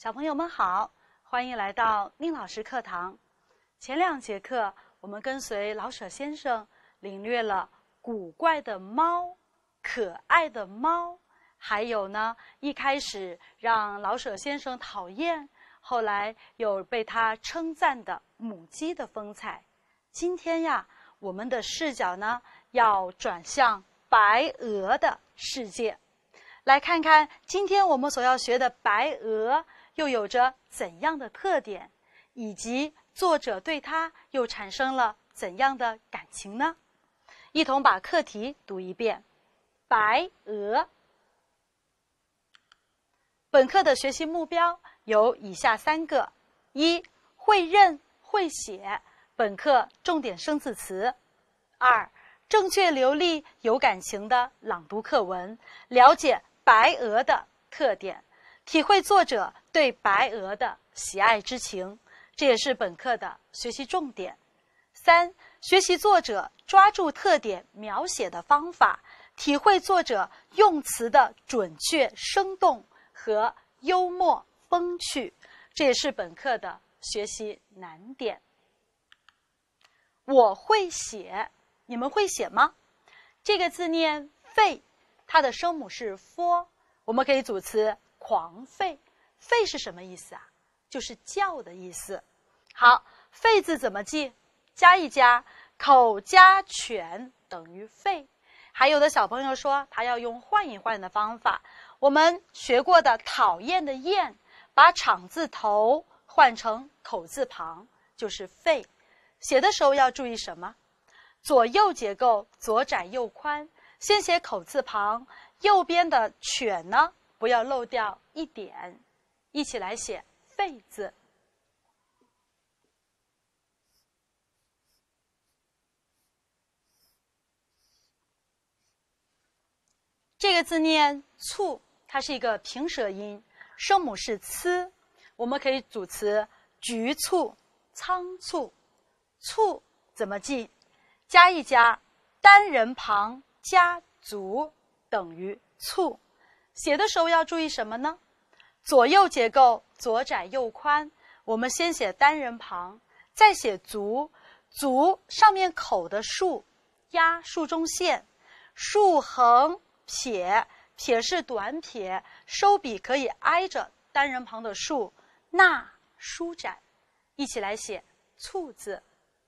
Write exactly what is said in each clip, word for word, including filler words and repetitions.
小朋友们好，欢迎来到宁老师课堂。前两节课，我们跟随老舍先生领略了古怪的猫、可爱的猫，还有呢，一开始让老舍先生讨厌，后来又被他称赞的母鸡的风采。今天呀，我们的视角呢，要转向白鹅的世界，来看看今天我们所要学的白鹅又有着怎样的特点，以及作者对它又产生了怎样的感情呢？一同把课题读一遍。白鹅。本课的学习目标有以下三个：一、会认会写本课重点生字词；二、正确流利有感情的朗读课文，了解白鹅的特点，体会作者对白鹅的喜爱之情，这也是本课的学习重点。三、学习作者抓住特点描写的方法，体会作者用词的准确生动和幽默风趣，这也是本课的学习难点。我会写，你们会写吗？这个字念吠，它的声母是 f， 我们可以组词狂吠。吠是什么意思啊？就是叫的意思。好，吠字怎么记？加一加，口加犬等于吠。还有的小朋友说他要用换一换的方法，我们学过的讨厌的厌，把场字头换成口字旁，就是吠。写的时候要注意什么？左右结构，左窄右宽，先写口字旁，右边的犬呢，不要漏掉一点。一起来写吠字。这个字念促，它是一个平舌音，声母是呲，我们可以组词局促、仓促。促怎么记？加一加，单人旁加足等于促。写的时候要注意什么呢？左右结构，左窄右宽，我们先写单人旁，再写足。足上面口的竖，压竖中线，竖横撇，撇是短撇，收笔可以挨着单人旁的竖，捺舒展。一起来写促字。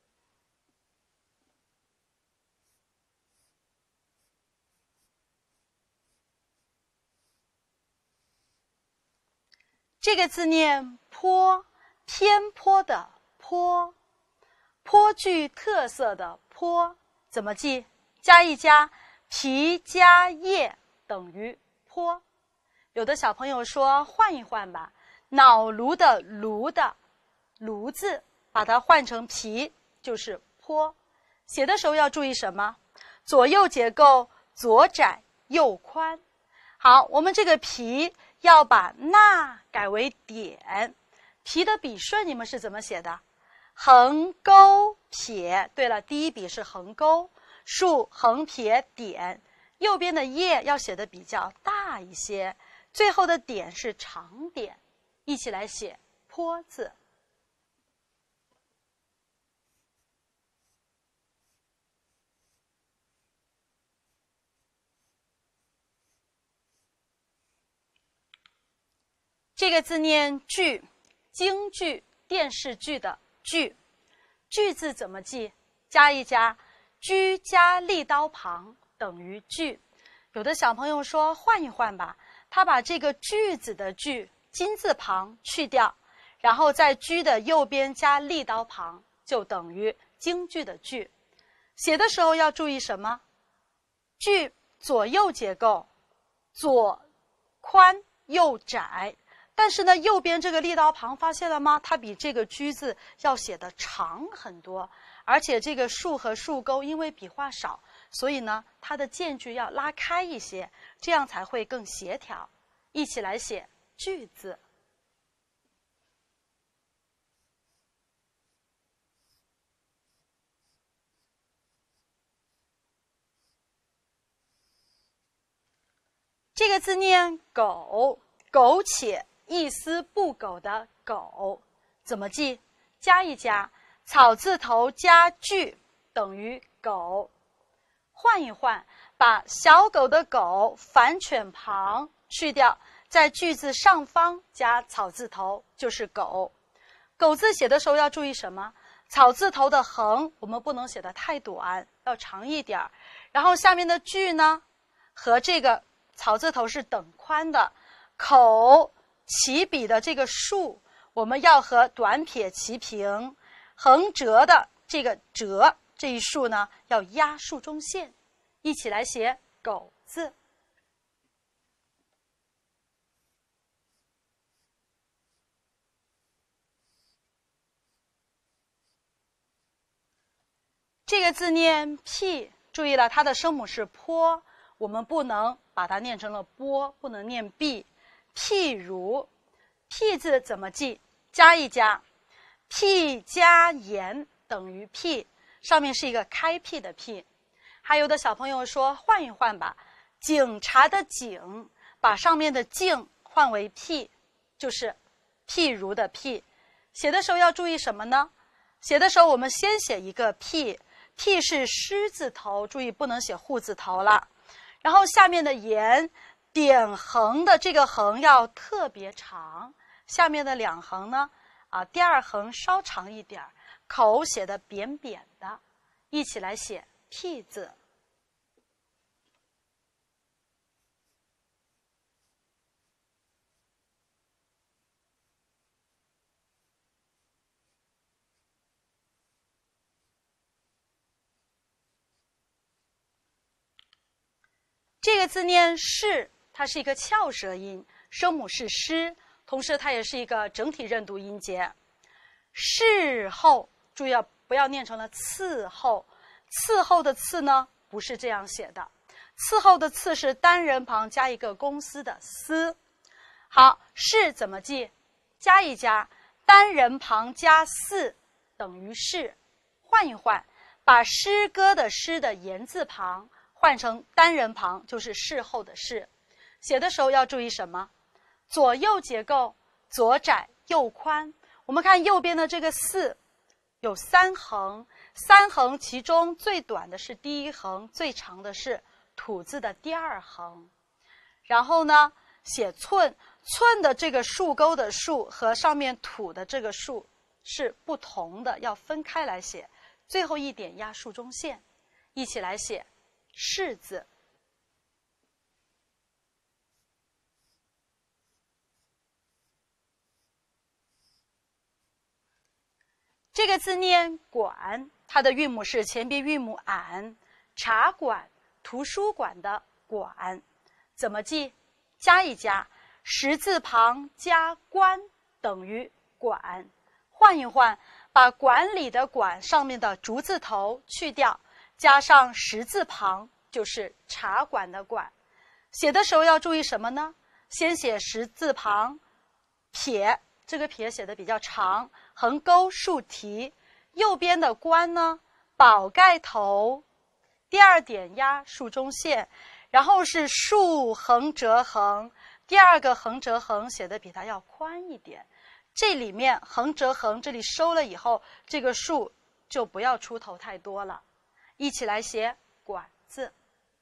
这个字念坡，偏颇的颇，颇具特色的颇怎么记？加一加，皮加叶等于颇。有的小朋友说换一换吧，脑颅的颅的颅字把它换成皮，就是颇。写的时候要注意什么？左右结构，左窄右宽。好，我们这个皮要把捺改为点，皮的笔顺你们是怎么写的？横勾撇，对了，第一笔是横勾，竖横撇点，右边的叶要写的比较大一些，最后的点是长点。一起来写颇字。这个字念剧，京剧、电视剧的剧。剧字怎么记？加一加，居加立刀旁等于剧。有的小朋友说换一换吧，他把这个句子的句金字旁去掉，然后在居的右边加立刀旁，就等于京剧的剧。写的时候要注意什么？句左右结构，左宽右窄。但是呢，右边这个立刀旁发现了吗？它比这个居字要写的长很多，而且这个竖和竖钩因为笔画少，所以呢，它的间距要拉开一些，这样才会更协调。一起来写句字。这个字念苟，苟且一丝不苟的苟，怎么记？加一加，草字头加句等于狗。换一换，把小狗的狗反犬旁去掉，在句子上方加草字头就是狗。狗字写的时候要注意什么？草字头的横我们不能写得太短，要长一点。然后下面的句呢，和这个草字头是等宽的。口起笔的这个竖，我们要和短撇齐平。横折的这个折这一竖呢，要压竖中线。一起来写狗字。这个字念辟，注意了，它的声母是坡，我们不能把它念成了波，不能念闭。譬如，辟字怎么记？加一加，辟加言等于辟，上面是一个开辟的辟。还有的小朋友说换一换吧，警察的警，把上面的警换为辟，就是譬如的譬。写的时候要注意什么呢？写的时候我们先写一个辟，辟是狮字头，注意不能写户字头了。然后下面的言，点横的这个横要特别长，下面的两横呢，啊，第二横稍长一点，口写的扁扁的，一起来写辟字。这个字念是，它是一个翘舌音，声母是诗，同时它也是一个整体认读音节。事后，注意不要念成了伺候，伺候的伺呢不是这样写的，伺候的伺是单人旁加一个公司的司。好，是怎么记？加一加，单人旁加四等于是。换一换，把诗歌的诗的言字旁换成单人旁，就是事后的事。写的时候要注意什么？左右结构，左窄右宽。我们看右边的这个四有三横，三横其中最短的是第一横，最长的是土字的第二横。然后呢，写寸，寸的这个竖钩的竖和上面土的这个竖是不同的，要分开来写。最后一点压竖中线，一起来写是字。这个字念馆，它的韵母是前鼻韵母俺，茶馆、图书馆的馆。怎么记？加一加，十字旁加官等于馆。换一换，把管理的管上面的竹字头去掉，加上十字旁，就是茶馆的馆。写的时候要注意什么呢？先写十字旁，撇，这个撇写的比较长，横钩竖提。右边的官呢，宝盖头，第二点压竖中线，然后是竖横折横，第二个横折横写的比它要宽一点。这里面横折横这里收了以后，这个竖就不要出头太多了。一起来写馆字。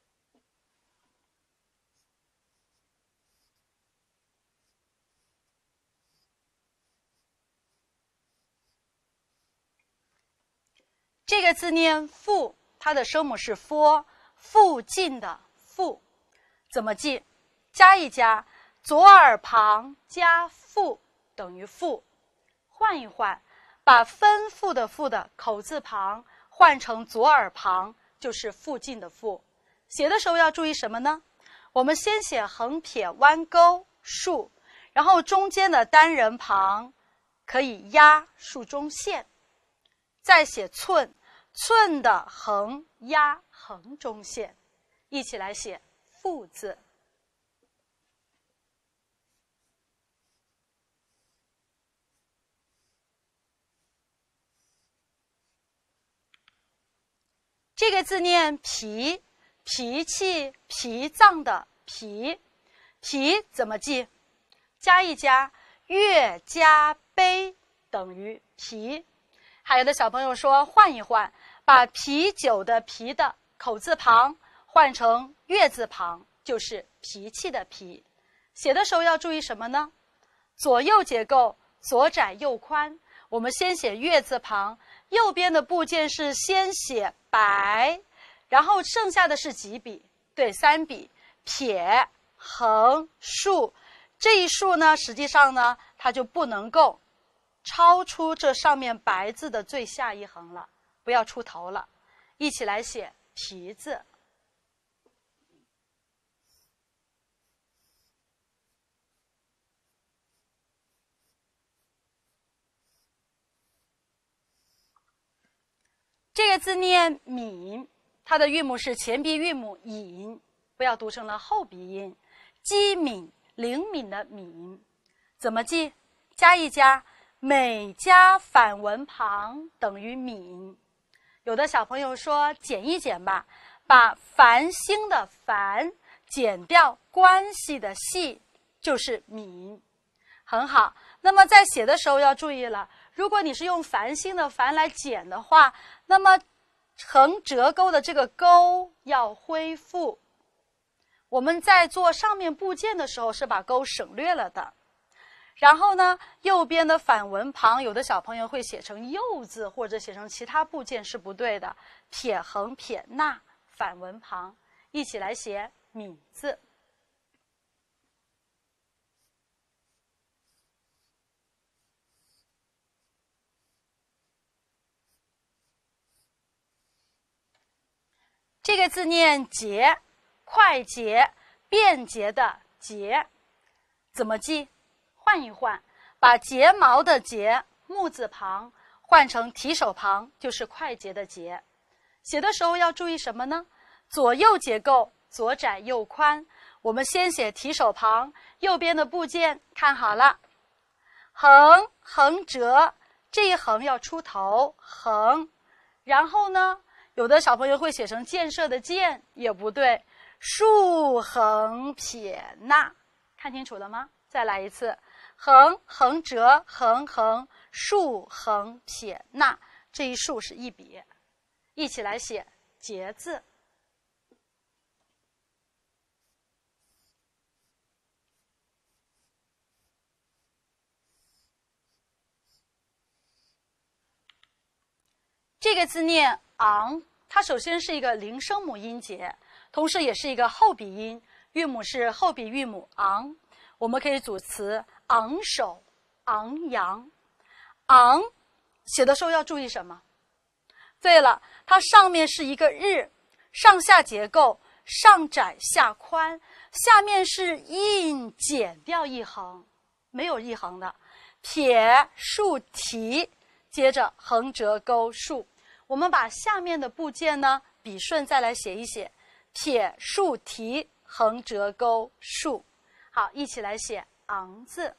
这个字念附，它的声母是 f， 附近的附。怎么记？加一加，左耳旁加附等于附。换一换，把吩咐的咐的口字旁换成左耳旁，就是附近的附。写的时候要注意什么呢？我们先写横撇弯钩竖，然后中间的单人旁可以压竖中线，再写寸，寸的横压横中线，一起来写附字。这个字念脾，脾气、脾脏的脾。脾怎么记？加一加， 月加杯等于啤。还有的小朋友说换一换，把啤酒的啤的口字旁换成月字旁，就是脾气的脾。写的时候要注意什么呢？左右结构，左窄右宽。我们先写月字旁，右边的部件是先写白，然后剩下的是几笔？对，三笔。撇、横、竖，这一竖呢，实际上呢，它就不能够超出这上面白字的最下一横了，不要出头了。一起来写皮字。这个字念敏，它的韵母是前鼻韵母引，不要读成了后鼻音。机敏、灵敏的敏，怎么记？加一加，每加反文旁等于敏。有的小朋友说减一减吧，把繁星的繁减掉关系的系，就是敏。很好，那么在写的时候要注意了，如果你是用繁星的繁来减的话，那么横折钩的这个钩要恢复。我们在做上面部件的时候是把钩省略了的。然后呢，右边的反文旁，有的小朋友会写成又字或者写成其他部件是不对的。撇横撇捺反文旁，一起来写敏字。这个字念捷，快捷、便捷的捷，怎么记？换一换，把睫毛的睫木字旁换成提手旁，就是快捷的捷。写的时候要注意什么呢？左右结构，左窄右宽。我们先写提手旁，右边的部件看好了，横、横折，这一横要出头，横。然后呢，有的小朋友会写成建设的建，也不对，竖横撇捺，看清楚了吗？再来一次，横、横折、横横，竖横撇捺，这一竖是一笔。一起来写节字。这个字念昂，它首先是一个零声母音节，同时也是一个后鼻音，韵母是后鼻韵母昂。我们可以组词昂首、昂扬。昂写的时候要注意什么？对了，它上面是一个日，上下结构，上窄下宽，下面是印减掉一横，没有一横的。撇竖提，接着横折钩竖。我们把下面的部件呢笔顺再来写一写，撇竖提横折钩竖。好，一起来写昂字。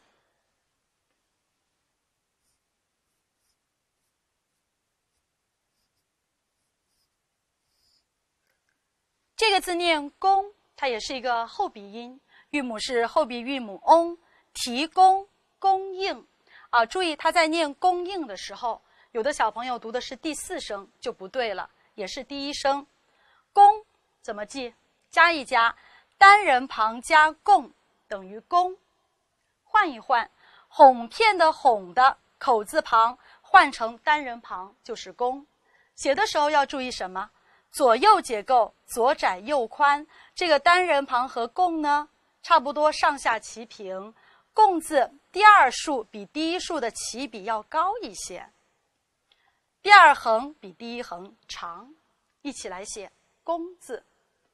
这个字念供，它也是一个后鼻音，韵母是后鼻韵母 ong， 提供、供应啊。注意它在念供应的时候，有的小朋友读的是第四声就不对了，也是第一声。供怎么记？加一加，单人旁加供等于供。换一换，哄骗的哄的口字旁换成单人旁就是供。写的时候要注意什么？左右结构，左窄右宽。这个单人旁和供呢，差不多上下齐平。供字第二竖比第一竖的起笔要高一些，第二横比第一横长。一起来写供字。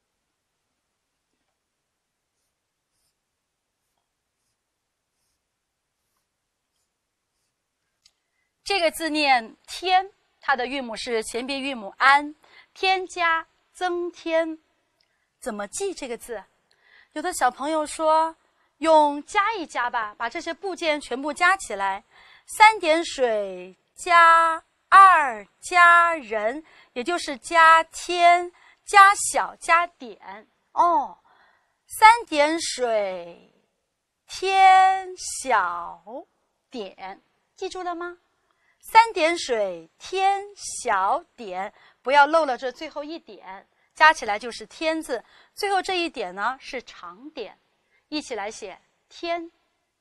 这个字念添，它的韵母是前鼻韵母安，添加、增添。怎么记这个字？有的小朋友说用加一加吧，把这些部件全部加起来，三点水加二加人，也就是加添、加小、加点。哦，三点水天小点，记住了吗？三点水，天小点，不要漏了这最后一点，加起来就是天字，最后这一点呢是长点，一起来写天。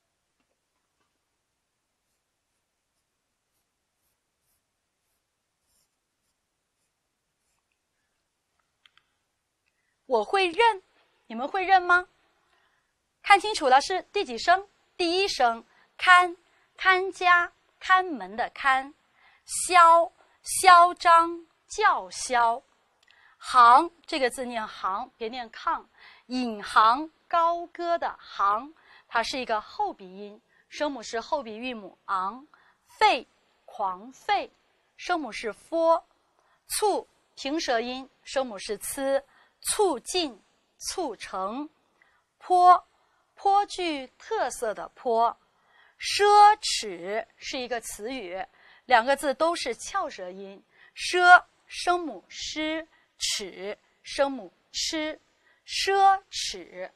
我会认，你们会认吗？看清楚了，是第几声？第一声。看，看家，看门的看。嚣，嚣张，叫嚣。行，这个字念行，别念抗。引吭高歌的行，它是一个后鼻音，声母是后鼻韵母昂。沸，狂沸，声母是 f。促，平舌音，声母是 c。促进，促成。颇，颇具特色的颇。奢侈是一个词语，两个字都是翘舌音。奢，声母诗，侈，声母吃。奢侈。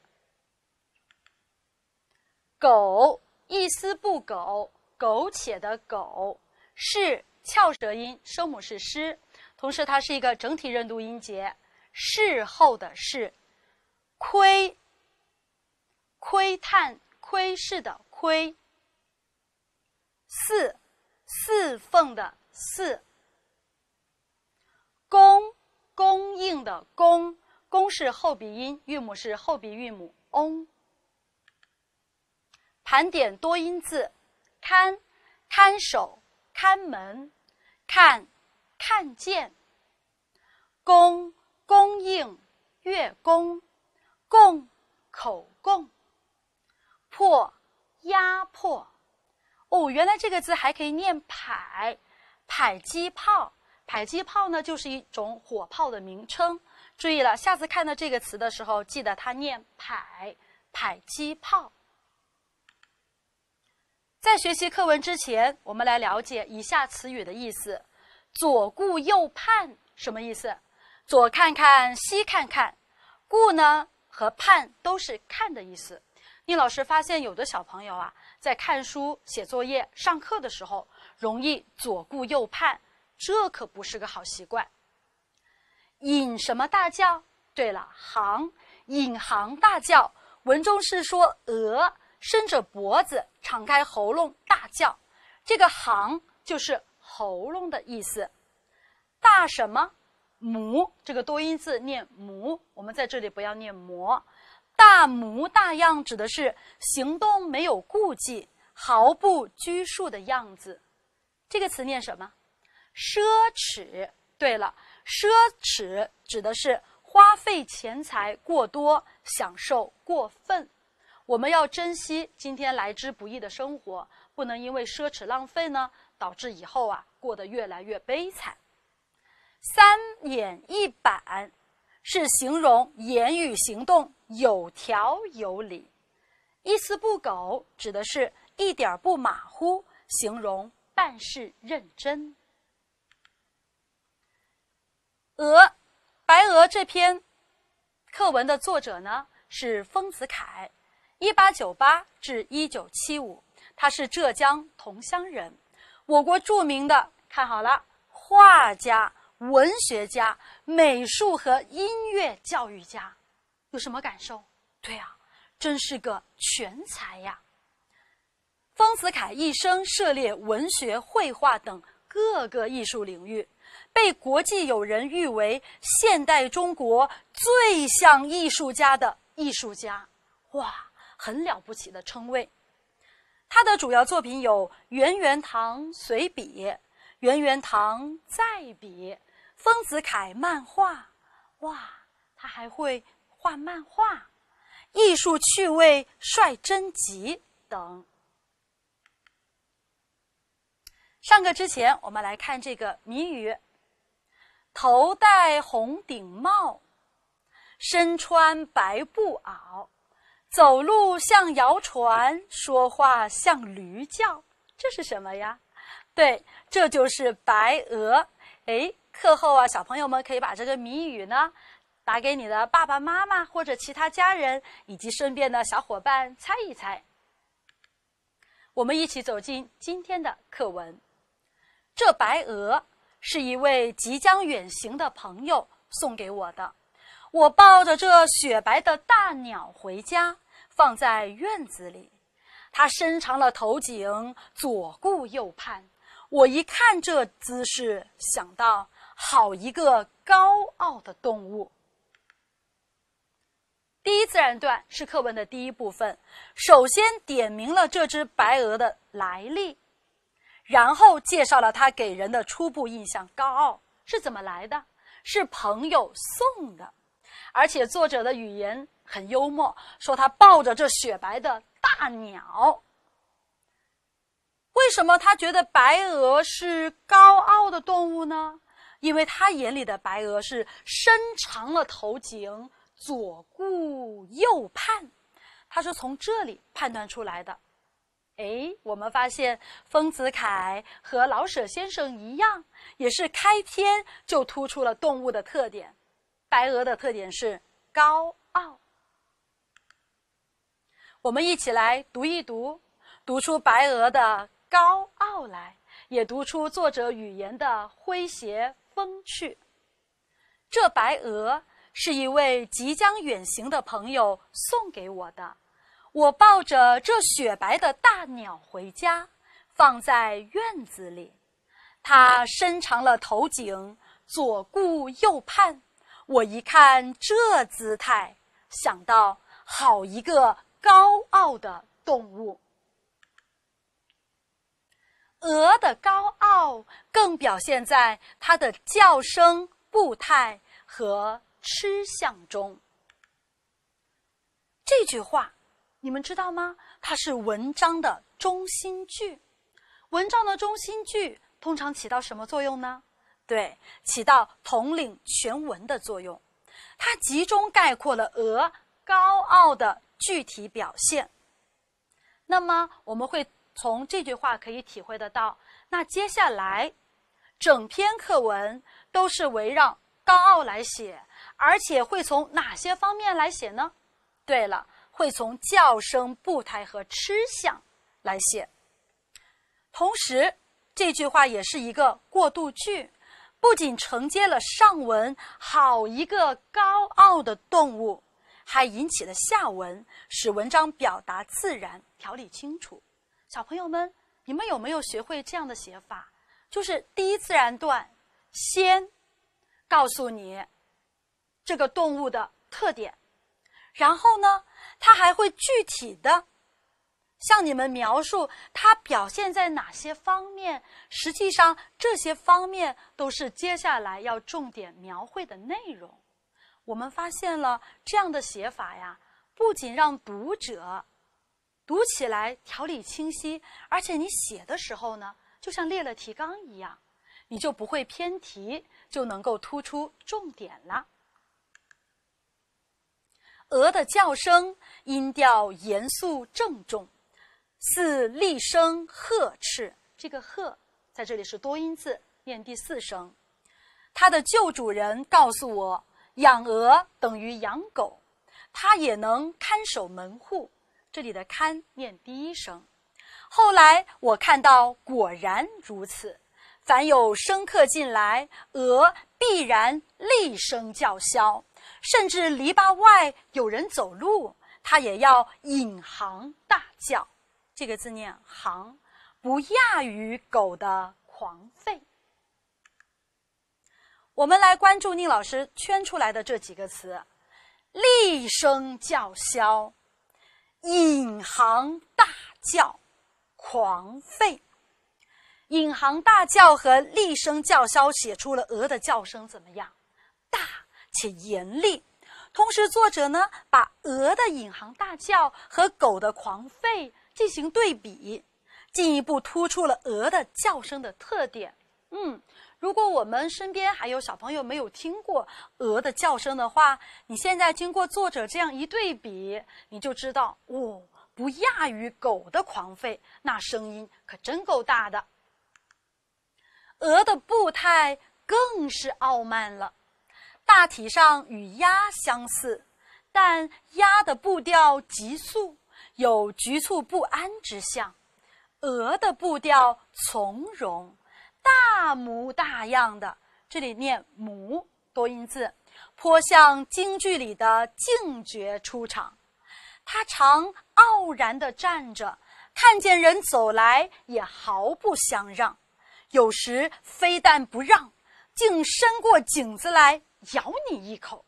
苟，一丝不苟，苟且的苟。是，翘舌音，声母是诗，同时它是一个整体认读音节。事后的事。窥，窥探，窥视的窥。侍，侍奉的侍。供，供应的供，供是后鼻音，韵母是后鼻韵母 ong。盘点多音字。看，看守，看门。看，看见。供，供应，月供。供，口供。迫，压迫。哦，原来这个字还可以念迫，迫击炮。迫击炮呢，就是一种火炮的名称。注意了，下次看到这个词的时候，记得它念迫，迫击炮。在学习课文之前，我们来了解以下词语的意思。左顾右盼什么意思？左看看，西看看。顾呢和盼都是看的意思。宁老师发现有的小朋友啊，在看书、写作业、上课的时候，容易左顾右盼，这可不是个好习惯。引什么大叫？对了，行，引行大叫。文中是说鹅伸着脖子，敞开喉咙大叫，这个行就是喉咙的意思。大什么？模，这个多音字念模，我们在这里不要念模。大模大样指的是行动没有顾忌，毫不拘束的样子。这个词念什么？奢侈。对了，奢侈指的是花费钱财过多，享受过分。我们要珍惜今天来之不易的生活，不能因为奢侈浪费呢，导致以后啊过得越来越悲惨。三言一板是形容言语行动有条有理。一丝不苟指的是一点不马虎，形容办事认真。鹅，白鹅这篇课文的作者呢是丰子恺，一八九八至一九七五，他是浙江桐乡人，我国著名的，看好了，画家、文学家、美术和音乐教育家。有什么感受？对啊，真是个全才呀。丰子恺一生涉猎文学、绘画等各个艺术领域，被国际友人誉为现代中国最像艺术家的艺术家。哇，很了不起的称谓。他的主要作品有《圆圆堂随笔》、《圆圆堂再笔》、丰子恺漫画。哇，他还会画漫画，艺术趣味率真集等。上课之前，我们来看这个谜语：头戴红顶帽，身穿白布袄，走路像谣传，说话像驴叫，这是什么呀？对，这就是白鹅。诶，课后啊，小朋友们可以把这个谜语呢打给你的爸爸妈妈或者其他家人以及身边的小伙伴猜一猜。 我们一起走进今天的课文。这白鹅是一位即将远行的朋友送给我的，我抱着这雪白的大鸟回家，放在院子里。它伸长了头颈，左顾右盼。我一看这姿势，想到好一个高傲的动物。第一自然段是课文的第一部分，首先点明了这只白鹅的来历，然后介绍了它给人的初步印象高傲是怎么来的，是朋友送的。而且作者的语言很幽默，说他抱着这雪白的大鸟。为什么他觉得白鹅是高傲的动物呢？因为他眼里的白鹅是伸长了头颈，左顾右盼，他是从这里判断出来的。诶，我们发现丰子恺和老舍先生一样，也是开篇就突出了动物的特点。白鹅的特点是高傲。我们一起来读一读，读出白鹅的高傲来，也读出作者语言的诙谐风趣。这白鹅是一位即将远行的朋友送给我的，我抱着这雪白的大鸟回家，放在院子里。它伸长了头颈，左顾右盼。我一看这姿态，想到好一个高傲的动物。鹅的高傲更表现在它的叫声、步态和吃相中。这句话你们知道吗？它是文章的中心句。文章的中心句通常起到什么作用呢？对，起到统领全文的作用。它集中概括了鹅高傲的具体表现。那么我们会从这句话可以体会得到，那接下来整篇课文都是围绕高傲来写，而且会从哪些方面来写呢？对了，会从叫声、步态和吃相来写。同时，这句话也是一个过渡句，不仅承接了上文好一个高傲的动物，还引起了下文，使文章表达自然，条理清楚。小朋友们，你们有没有学会这样的写法？就是第一自然段先告诉你这个动物的特点，然后呢，它还会具体的向你们描述它表现在哪些方面。实际上这些方面都是接下来要重点描绘的内容。我们发现了这样的写法呀，不仅让读者读起来条理清晰，而且你写的时候呢，就像列了提纲一样，你就不会偏题，就能够突出重点了。鹅的叫声音调严肃郑重，似厉声呵斥，这个呵在这里是多音字，念第四声。它的旧主人告诉我，养鹅等于养狗，它也能看守门户，这里的看念第一声。后来我看到果然如此，凡有生客进来，鹅必然厉声叫嚣，甚至篱笆外有人走路，它也要引吭大叫。这个字念行，不亚于狗的狂吠。我们来关注宁老师圈出来的这几个词：厉声叫嚣、引吭大叫、狂吠。引吭大叫和厉声叫嚣写出了鹅的叫声怎么样？大且严厉。同时作者呢，把鹅的引吭大叫和狗的狂吠进行对比，进一步突出了鹅的叫声的特点。嗯，如果我们身边还有小朋友没有听过鹅的叫声的话，你现在经过作者这样一对比，你就知道哦，不亚于狗的狂吠，那声音可真够大的。鹅的步态更是傲慢了，大体上与鸭相似，但鸭的步调急速，有局促不安之象， 鹅的步调从容，大模大样的，这里念模多音字，颇像京剧里的净角出场。他常傲然地站着，看见人走来也毫不相让，有时非但不让，竟伸过颈子来咬你一口。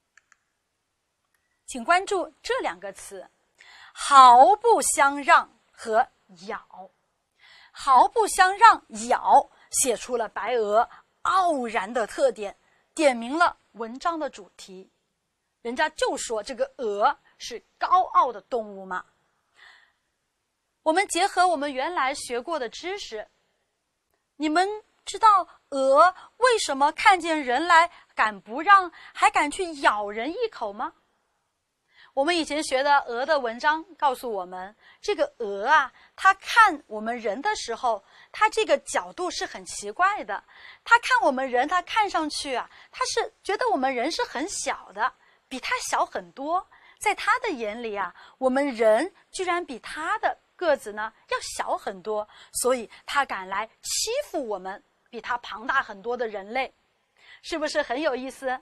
请关注这两个词，毫不相让和咬。毫不相让，咬，写出了白鹅傲然的特点，点明了文章的主题。人家就说这个鹅是高傲的动物嘛。我们结合我们原来学过的知识，你们知道鹅为什么看见人来敢不让，还敢去咬人一口吗？我们以前学的鹅的文章告诉我们，这个鹅啊，它看我们人的时候，它这个角度是很奇怪的。它看我们人，它看上去啊，它是觉得我们人是很小的，比它小很多。在它的眼里啊，我们人居然比它的个子呢要小很多，所以它敢来欺负我们比它庞大很多的人类，是不是很有意思？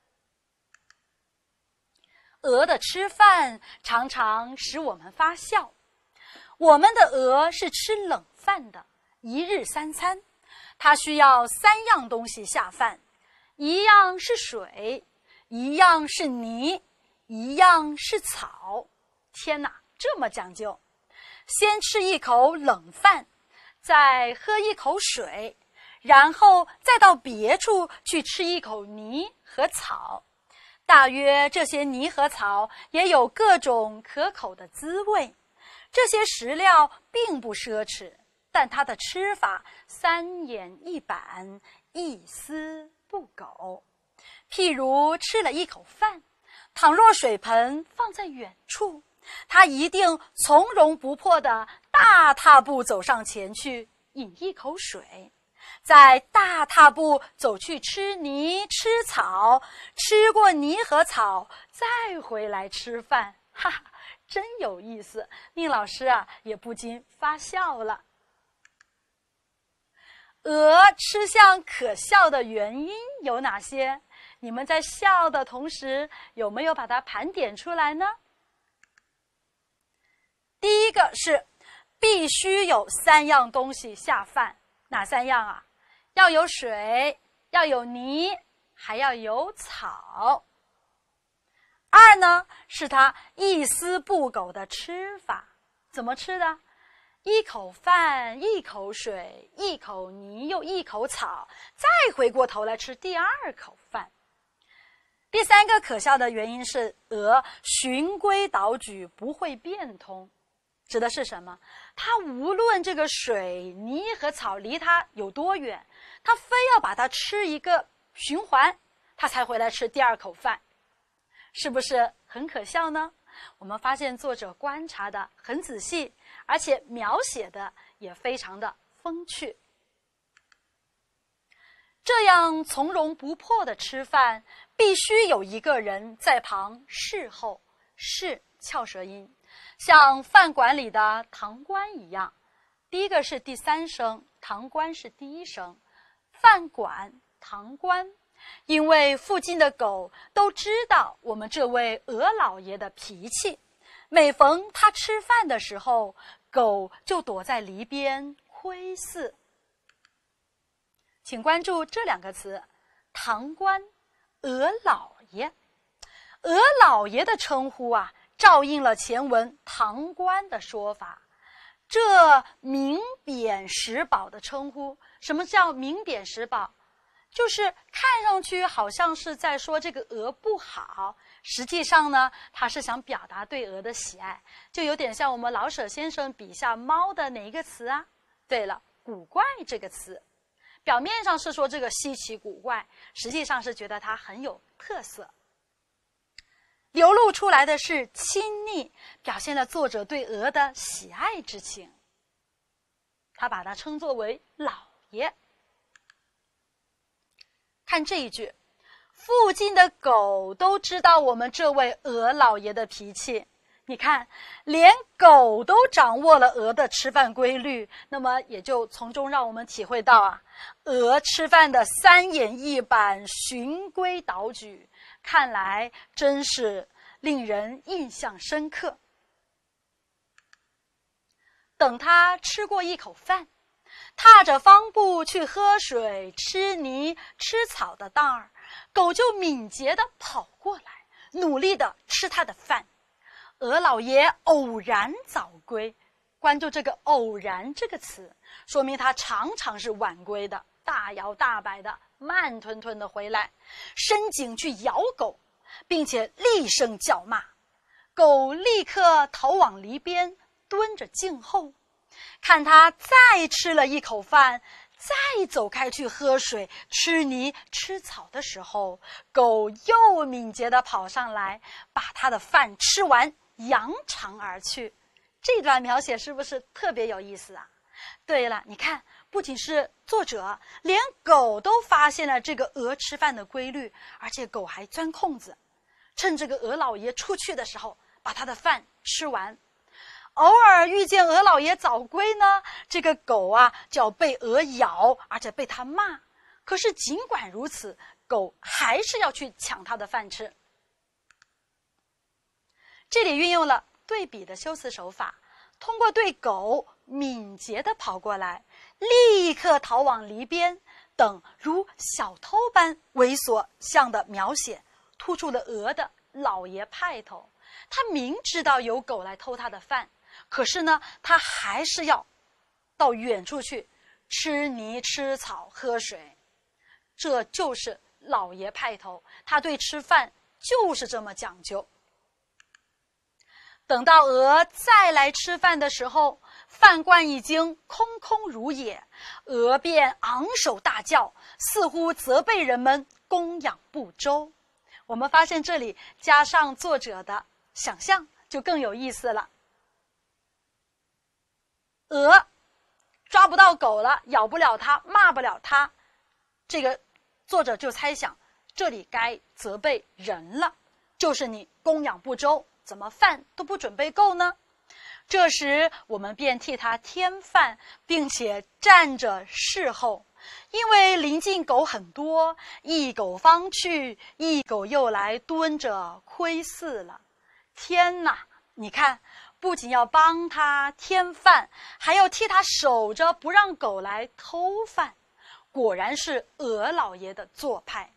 鹅的吃饭常常使我们发笑。我们的鹅是吃冷饭的，一日三餐，它需要三样东西下饭，一样是水，一样是泥，一样是草。天哪，这么讲究！先吃一口冷饭，再喝一口水，然后再到别处去吃一口泥和草。大约这些泥和草也有各种可口的滋味。这些食料并不奢侈，但它的吃法三言一板，一丝不苟。譬如吃了一口饭，倘若水盆放在远处，它一定从容不迫地大踏步走上前去饮一口水，再大踏步走去吃泥吃草，吃过泥和草，再回来吃饭。哈哈，真有意思，令老师啊也不禁发笑了。鹅吃相可笑的原因有哪些？你们在笑的同时，有没有把它盘点出来呢？第一个是必须有三样东西下饭，哪三样啊？要有水，要有泥，还要有草。二呢，是它一丝不苟的吃法。怎么吃的？一口饭，一口水，一口泥，又一口草，再回过头来吃第二口饭。第三个可笑的原因是鹅循规蹈矩，不会变通。指的是什么？它无论这个水泥和草离它有多远，它非要把它吃一个循环，它才回来吃第二口饭，是不是很可笑呢？我们发现作者观察的很仔细，而且描写的也非常的风趣。这样从容不迫的吃饭，必须有一个人在旁侍候，侍翘舌音，像饭馆里的堂倌一样。第一个是第三声，堂倌是第一声。饭馆、堂倌，因为附近的狗都知道我们这位鹅老爷的脾气，每逢他吃饭的时候，狗就躲在篱边窥伺。请关注这两个词，堂倌、鹅老爷。鹅老爷的称呼啊，照应了前文堂倌的说法。这名贬实保的称呼，什么叫名贬实保？就是看上去好像是在说这个鹅不好，实际上呢，他是想表达对鹅的喜爱，就有点像我们老舍先生笔下猫的哪一个词啊？对了，古怪这个词。表面上是说这个稀奇古怪，实际上是觉得它很有特色。流露出来的是亲昵，表现了作者对鹅的喜爱之情。他把它称作为老爷。看这一句，附近的狗都知道我们这位鹅老爷的脾气， 你看，连狗都掌握了鹅的吃饭规律，那么也就从中让我们体会到啊，鹅吃饭的三眼一板、循规蹈矩，看来真是令人印象深刻。等它吃过一口饭，踏着方步去喝水、吃泥、吃草的当儿，狗就敏捷地跑过来，努力地吃它的饭。鹅老爷偶然早归，关注这个偶然这个词，说明他常常是晚归的，大摇大摆的，慢吞吞的回来，伸颈去咬狗，并且厉声叫骂。狗立刻逃往篱边，蹲着静候，看他再吃了一口饭，再走开去喝水、吃泥、吃草的时候，狗又敏捷地跑上来，把他的饭吃完，扬长而去。这段描写是不是特别有意思啊？对了，你看，不仅是作者，连狗都发现了这个鹅吃饭的规律，而且狗还钻空子，趁这个鹅老爷出去的时候，把他的饭吃完。偶尔遇见鹅老爷早归呢，这个狗啊就要被鹅咬，而且被他骂。可是尽管如此，狗还是要去抢他的饭吃。这里运用了对比的修辞手法，通过对狗敏捷地跑过来，立刻逃往篱边等如小偷般猥琐向的描写，突出了鹅的老爷派头。他明知道有狗来偷他的饭，可是呢，他还是要到远处去吃泥、吃草、喝水。这就是老爷派头，他对吃饭就是这么讲究。等到鹅再来吃饭的时候，饭罐已经空空如也，鹅便昂首大叫，似乎责备人们供养不周。我们发现这里加上作者的想象，就更有意思了。鹅抓不到狗了，咬不了它，骂不了它，这个作者就猜想，这里该责备人了，就是你供养不周，怎么饭都不准备够呢？这时我们便替他添饭，并且站着侍候，因为临近狗很多，一狗方去，一狗又来蹲着窥伺了。天哪，你看，不仅要帮他添饭，还要替他守着，不让狗来偷饭。果然是鹅老爷的做派。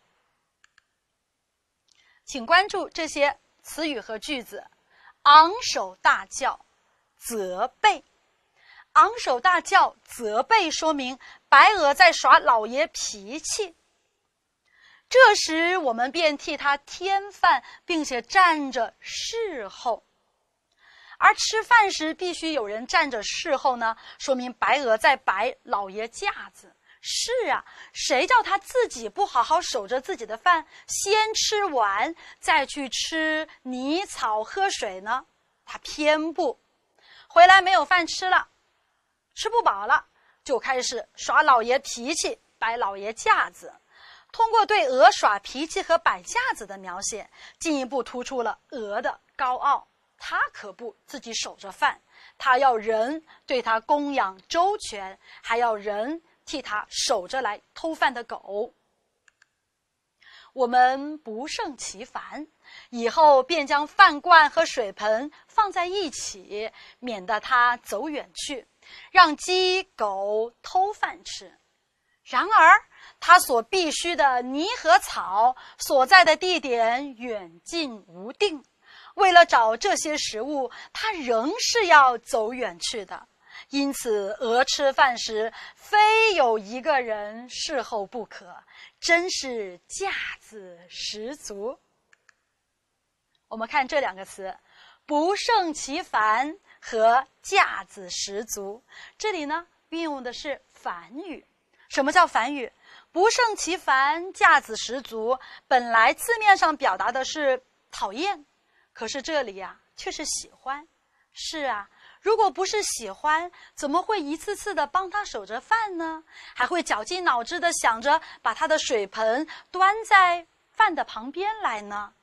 请关注这些词语和句子：昂首大叫，责备。昂首大叫，责备，说明白鹅在耍老爷脾气。这时我们便替他添饭，并且站着侍候。而吃饭时必须有人站着侍候呢，说明白鹅在摆老爷架子。是啊，谁叫他自己不好好守着自己的饭，先吃完再去吃泥草喝水呢？他偏不，回来没有饭吃了，吃不饱了，就开始耍老爷脾气，摆老爷架子。通过对鹅耍脾气和摆架子的描写，进一步突出了鹅的高傲。他可不自己守着饭，他要人对他供养周全，还要人替他守着来偷饭的狗。我们不胜其烦，以后便将饭罐和水盆放在一起，免得它走远去，让鸡狗偷饭吃。然而它所必须的泥和草所在的地点远近无定，为了找这些食物，它仍是要走远去的。因此鹅吃饭时非有一个人侍候不可，真是架子十足。我们看这两个词，不胜其烦和架子十足，这里呢运用的是反语。什么叫反语？不胜其烦，架子十足，本来字面上表达的是讨厌，可是这里啊却是喜欢。是啊，如果不是喜欢，怎么会一次次的帮他守着饭呢？还会绞尽脑汁的想着把他的水盆端在饭的旁边来呢？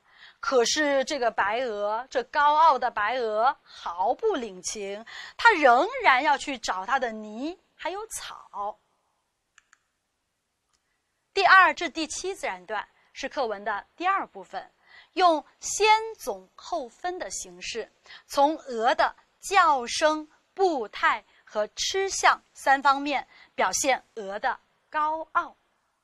可是这个白鹅，这高傲的白鹅毫不领情，它仍然要去找它的泥还有草。第二至第七自然段是课文的第二部分，用先总后分的形式，从鹅的叫声、步态和吃相三方面表现鹅的高傲。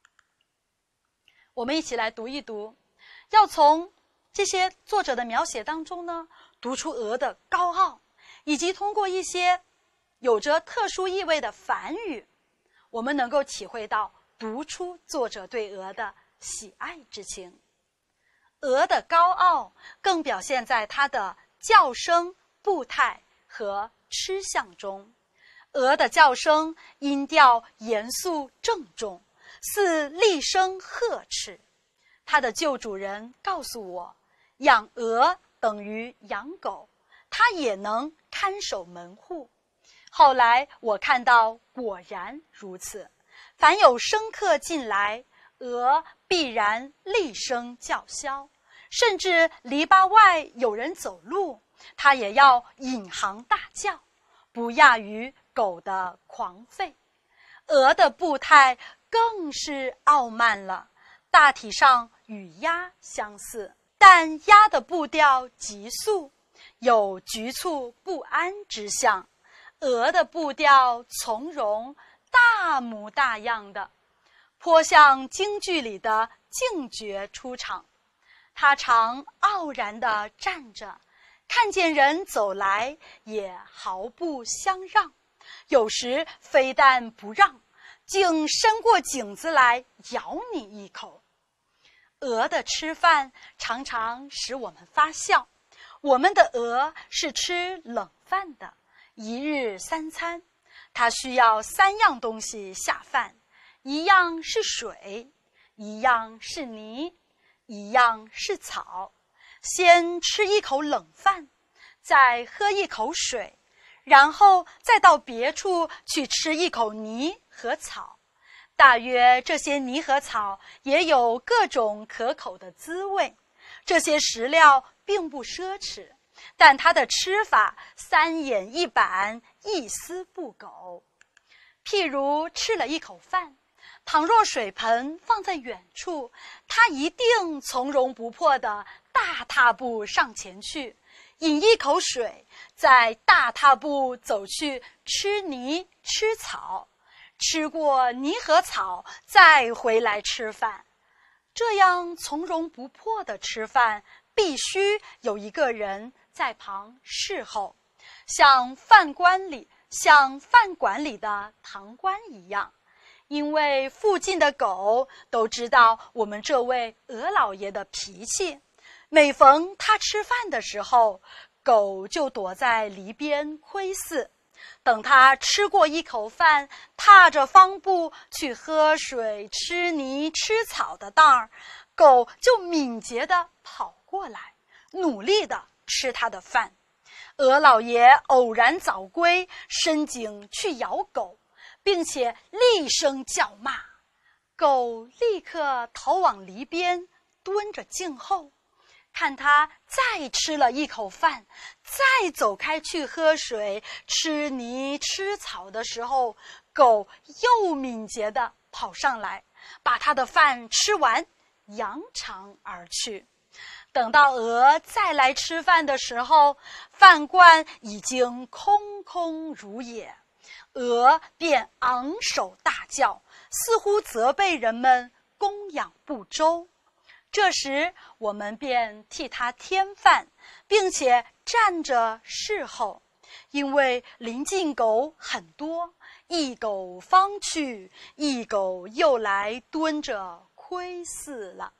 我们一起来读一读，要从这些作者的描写当中呢，读出鹅的高傲，以及通过一些有着特殊意味的反语，我们能够体会到读出作者对鹅的喜爱之情。鹅的高傲更表现在它的叫声、步态和吃相中。鹅的叫声音调严肃郑重，似厉声呵斥。它的旧主人告诉我，养鹅等于养狗，它也能看守门户。后来我看到果然如此，凡有生客进来，鹅必然厉声叫嚣，甚至篱笆外有人走路，它也要引吭大叫，不亚于狗的狂吠。鹅的步态更是傲慢了，大体上与鸭相似，但鸭的步调急速，有局促不安之象，鹅的步调从容，大模大样的，颇像京剧里的净角出场。它常傲然地站着，看见人走来也毫不相让，有时非但不让，竟伸过颈子来咬你一口。鹅的吃饭常常使我们发笑，我们的鹅是吃冷饭的，一日三餐，它需要三样东西下饭，一样是水，一样是泥，一样是草。先吃一口冷饭，再喝一口水，然后再到别处去吃一口泥和草。大约这些泥和草也有各种可口的滋味。这些食料并不奢侈，但它的吃法三眼一板，一丝不苟。譬如吃了一口饭，倘若水盆放在远处，它一定从容不迫地大踏步上前去，饮一口水，再大踏步走去吃泥吃草，吃过泥和草，再回来吃饭。这样从容不迫的吃饭，必须有一个人在旁侍候，像饭馆里像饭馆里的堂倌一样。因为附近的狗都知道我们这位鹅老爷的脾气，每逢他吃饭的时候，狗就躲在篱边窥伺，等他吃过一口饭，踏着方步去喝水吃泥吃草的当儿，狗就敏捷地跑过来，努力地吃他的饭。鹅老爷偶然早归，伸颈去咬狗，并且厉声叫骂，狗立刻逃往篱边，蹲着静候，看他再吃了一口饭，再走开去喝水吃泥吃草的时候，狗又敏捷地跑上来，把他的饭吃完，扬长而去。等到鹅再来吃饭的时候，饭罐已经空空如也，鹅便昂首大叫，似乎责备人们供养不周。这时我们便替它添饭，并且站着侍候，因为邻近狗很多，一狗方去，一狗又来蹲着窥伺了。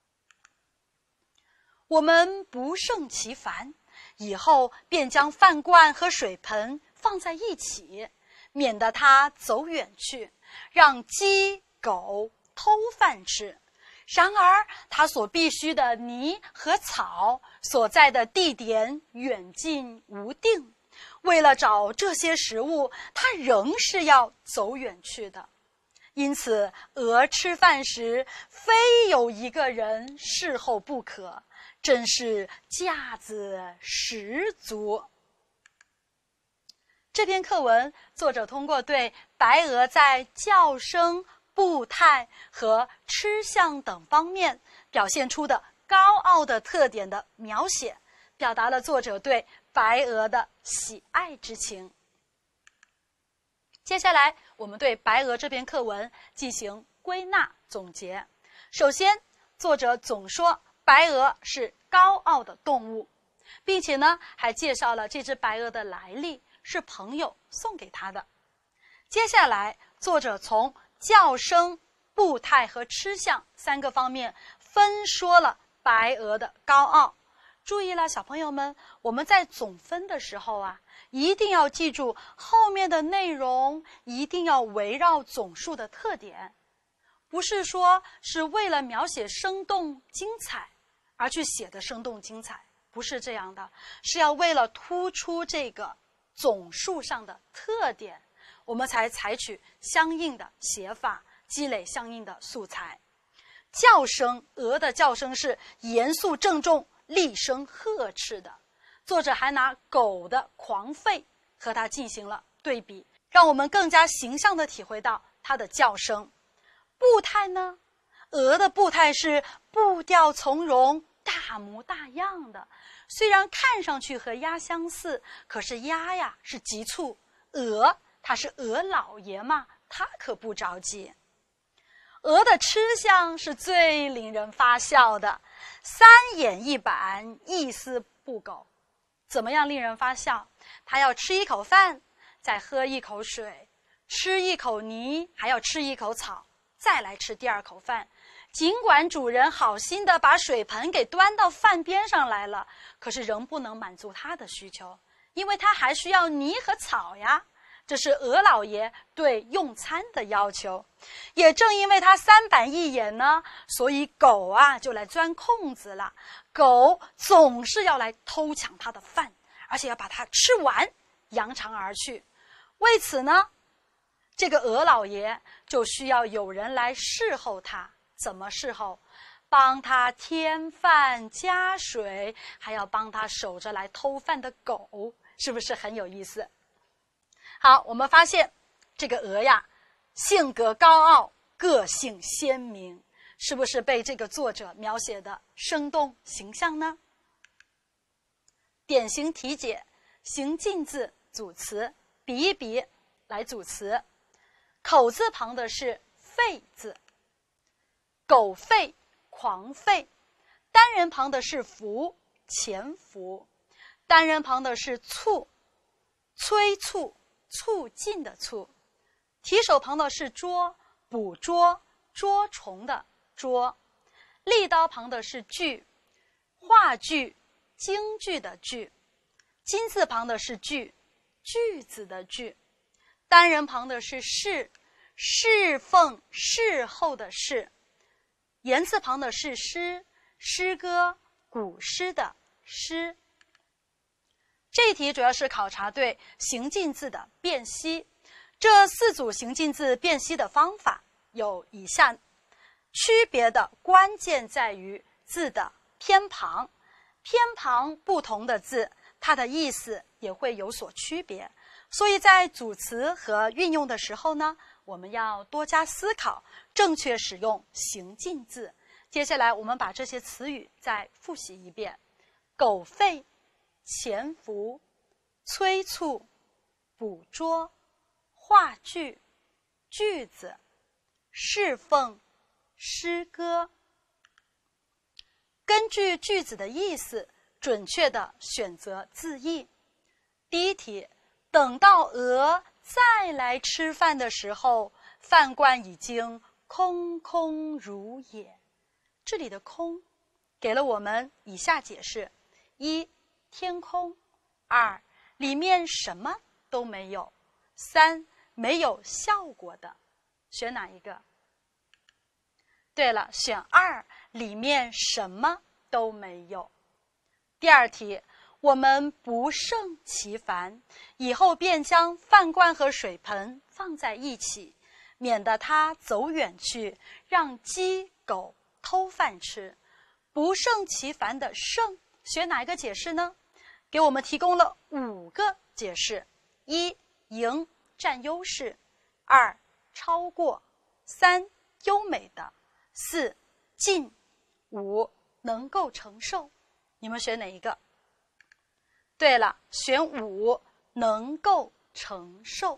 我们不胜其烦，以后便将饭罐和水盆放在一起，免得它走远去，让鸡狗偷饭吃。然而它所必须的泥和草所在的地点远近无定，为了找这些食物，它仍是要走远去的。因此鹅吃饭时非有一个人侍候不可， 真是架子十足。这篇课文作者通过对白鹅在叫声、步态和吃相等方面表现出的高傲的特点的描写，表达了作者对白鹅的喜爱之情。接下来我们对白鹅这篇课文进行归纳总结。首先，作者总说白鹅是高傲的动物，并且呢还介绍了这只白鹅的来历，是朋友送给他的。接下来，作者从叫声、步态和吃相三个方面分说了白鹅的高傲。注意了，小朋友们，我们在总分的时候啊，一定要记住后面的内容一定要围绕总数的特点，不是说是为了描写生动精彩而去写的生动精彩，不是这样的，是要为了突出这个总数上的特点，我们才采取相应的写法，积累相应的素材。叫声，鹅的叫声是严肃郑重、厉声呵斥的。作者还拿狗的狂吠和它进行了对比，让我们更加形象地体会到它的叫声。步态呢，鹅的步态是步调从容、大模大样的，虽然看上去和鸭相似，可是鸭呀是急促，鹅它是鹅老爷嘛，它可不着急。鹅的吃相是最令人发笑的，三眼一板，一丝不苟。怎么样令人发笑？它要吃一口饭，再喝一口水，吃一口泥，还要吃一口草，再来吃第二口饭。尽管主人好心的把水盆给端到饭边上来了，可是仍不能满足它的需求，因为它还需要泥和草呀。这是鹅老爷对用餐的要求。也正因为他三板一眼呢，所以狗啊就来钻空子了。狗总是要来偷抢他的饭，而且要把它吃完，扬长而去。为此呢，这个鹅老爷就需要有人来侍候他。怎么侍候？帮他添饭加水，还要帮他守着来偷饭的狗，是不是很有意思？好，我们发现这个鹅呀，性格高傲，个性鲜明，是不是被这个作者描写的生动形象呢？典型题解：行进字组词，比一比来组词。口字旁的是吠字，狗吠、狂吠；单人旁的是伏、潜伏；单人旁的是促、催促、促进的促；提手旁的是捉、捕捉、捉虫的捉；立刀旁的是句、话剧、京剧的剧；金字旁的是句、句子的句；单人旁的是侍、侍奉、侍候的侍；言字旁的是诗、诗歌、古诗的诗。这一题主要是考察对行进字的辨析。这四组行进字辨析的方法有以下，区别的关键在于字的偏旁。偏旁不同的字，它的意思也会有所区别。所以在组词和运用的时候呢，我们要多加思考，正确使用行进字。接下来我们把这些词语再复习一遍：狗吠、潜伏、催促、捕捉、话剧、句子、侍奉、诗歌。根据句子的意思，准确地选择字义。第一题，等到鹅再来吃饭的时候，饭罐已经空空如也。这里的空给了我们以下解释：一、天空；二、里面什么都没有；三、没有效果的。选哪一个？对了，选二，里面什么都没有。第二题，我们不胜其烦，以后便将饭罐和水盆放在一起，免得它走远去，让鸡狗偷饭吃。 不胜其烦的胜，学哪一个解释呢？给我们提供了五个解释：一、赢，占优势；二、超过；三、优美的；四、近；五、能够承受。你们选哪一个？对了，选五，能够承受。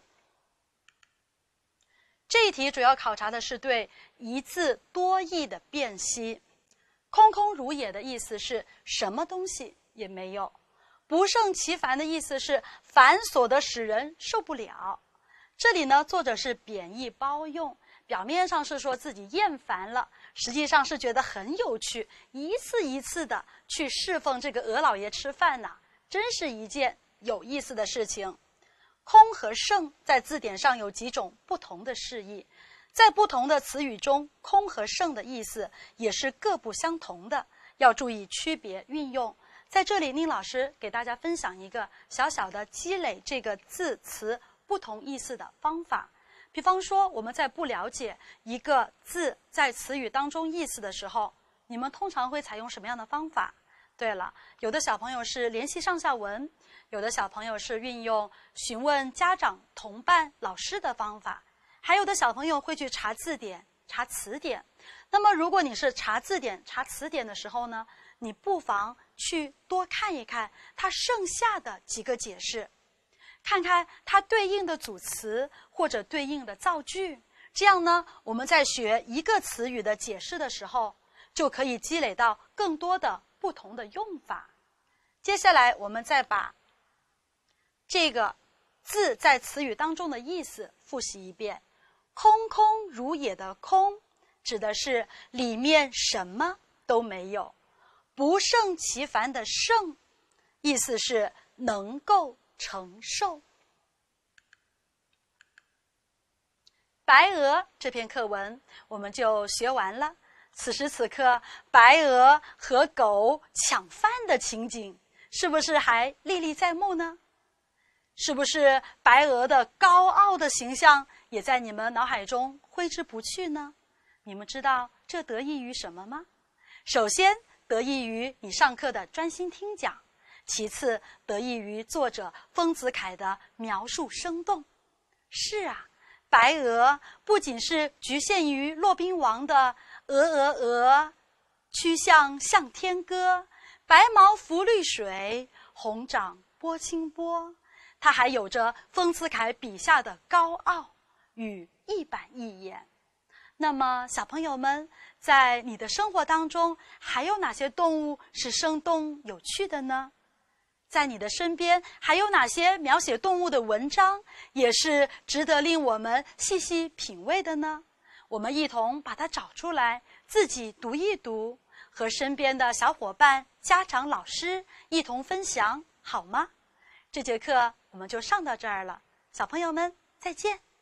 这一题主要考察的是对一字多义的辨析。空空如也的意思是什么东西也没有，不胜其烦的意思是繁琐的使人受不了。这里呢，作者是贬义包用，表面上是说自己厌烦了，实际上是觉得很有趣，一次一次的去侍奉这个鹅老爷吃饭呐、啊，真是一件有意思的事情。空和胜在字典上有几种不同的释义，在不同的词语中，空和胜的意思也是各不相同的，要注意区别运用。在这里，宁老师给大家分享一个小小的积累这个字词不同意思的方法。比方说，我们在不了解一个字在词语当中意思的时候，你们通常会采用什么样的方法？对了，有的小朋友是联系上下文，有的小朋友是运用询问家长、同伴、老师的方法，还有的小朋友会去查字典、查词典。那么如果你是查字典、查词典的时候呢，你不妨去多看一看它剩下的几个解释，看看它对应的组词或者对应的造句，这样呢，我们在学一个词语的解释的时候，就可以积累到更多的不同的用法。接下来我们再把这个字在词语当中的意思复习一遍。空空如也的空指的是里面什么都没有，不胜其烦的胜意思是能够承受。白鹅这篇课文我们就学完了。此时此刻，白鹅和狗抢饭的情景是不是还历历在目呢？是不是白鹅的高傲的形象也在你们脑海中挥之不去呢？你们知道这得益于什么吗？首先得益于你上课的专心听讲，其次得益于作者丰子恺的描述生动。是啊，白鹅不仅是局限于骆宾王的鹅鹅鹅，曲项向天歌，白毛浮绿水，红掌拨清波，它还有着丰子恺笔下的高傲与一板一眼。那么小朋友们，在你的生活当中还有哪些动物是生动有趣的呢？在你的身边还有哪些描写动物的文章也是值得令我们细细品味的呢？我们一同把它找出来，自己读一读，和身边的小伙伴、家长、老师一同分享，好吗？这节课我们就上到这儿了，小朋友们再见。